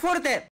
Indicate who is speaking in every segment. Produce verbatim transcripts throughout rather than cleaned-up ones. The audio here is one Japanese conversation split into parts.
Speaker 1: フォルテ。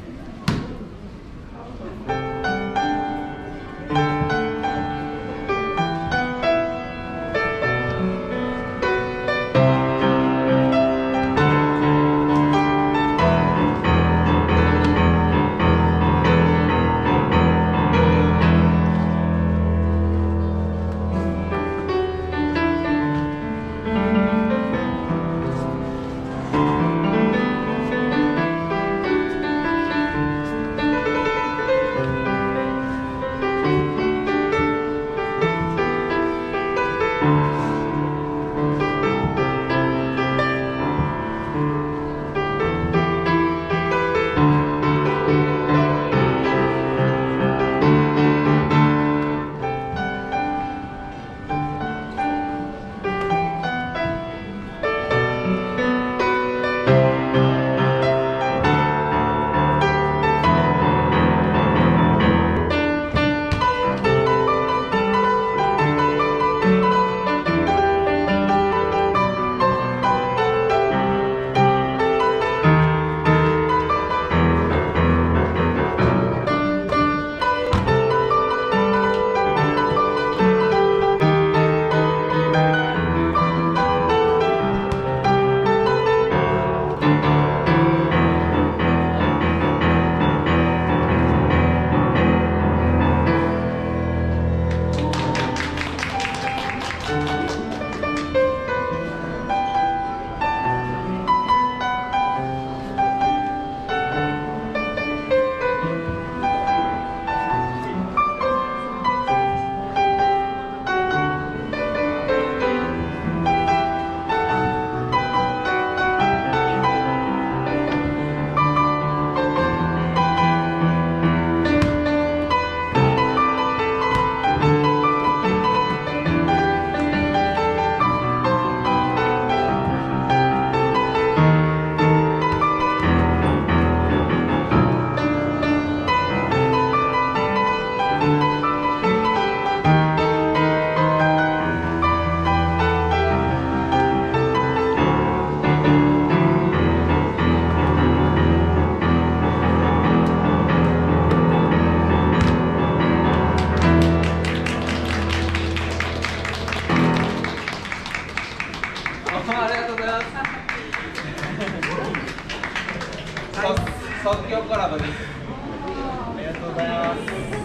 Speaker 2: 即興コラボです。ありがとうございます。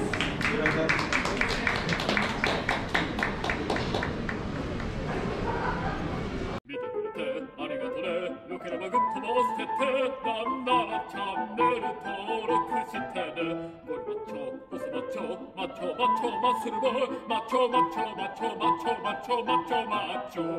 Speaker 2: 見てくれてありがとね。よければグッドも押してて、なんならチャンネル登録してね。ゴリマッチョ、ボスマッチョ、マッチョマッチョマッスルボーイ、マッチョマッチョマッチョマッチョマッチョマッチョマッチョ。